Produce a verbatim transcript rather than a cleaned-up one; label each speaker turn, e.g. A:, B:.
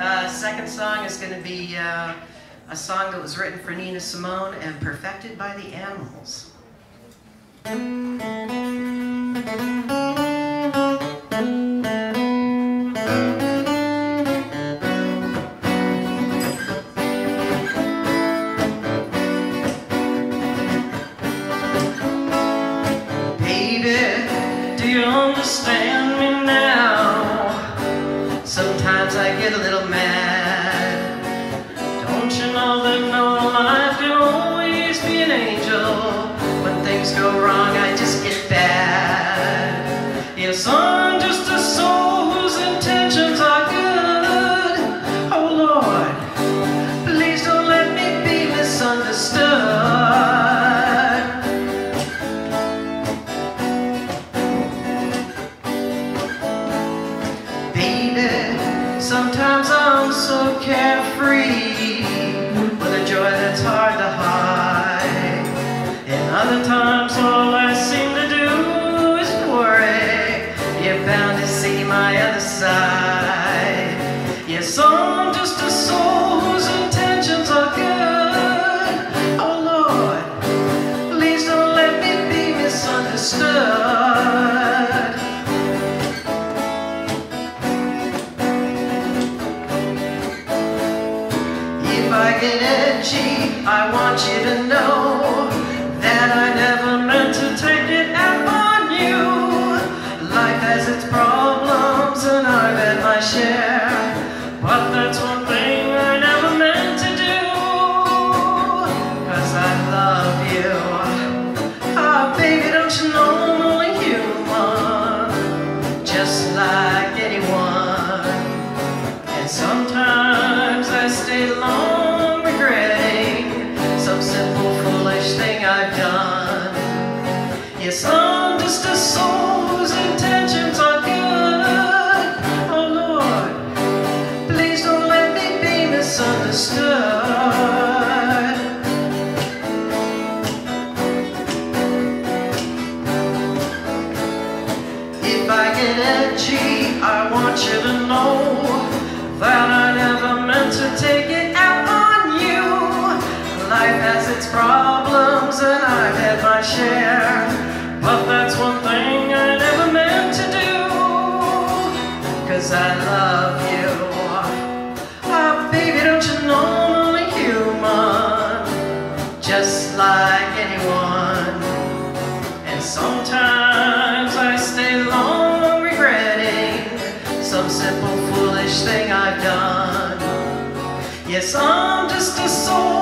A: Uh, second song is going to be uh, a song that was written for Nina Simone and perfected by the Animals. Baby, do you understand me now? Sometimes I get a little mad. Don't you know that no life can always be an angel? When things go wrong, I just get bad. Yes, I'm just a soul whose intentions are good. Oh Lord, please don't let me be misunderstood. Sometimes I'm so carefree, with a joy that's hard to hide. And other times all I seem to do is worry. You're bound to see my other side. Yes, I'm just a soul whose intentions are good. Oh Lord, please don't let me be misunderstood. If I get edgy, I want you to know that I never meant to take it out on you. Life has its problems and I've had my share, but that's one thing I never meant to do. Cause I love you. Ah, oh, baby, don't you know I'm only human, just like anyone. And sometimes I stay long regretting some simple foolish thing I've done. Yes, I'm just a soul whose intentions are good. Oh Lord, please don't let me be misunderstood. If I get edgy, I want you to know that I never meant to take it out on you. Life has its problems and I've had my share, but that's one thing I never meant to do. Cause I love you. Oh baby, don't you know I'm only human, just like anyone. And sometimes I stay long regretting some simple foolish thing I've done. Yes, I'm just a soul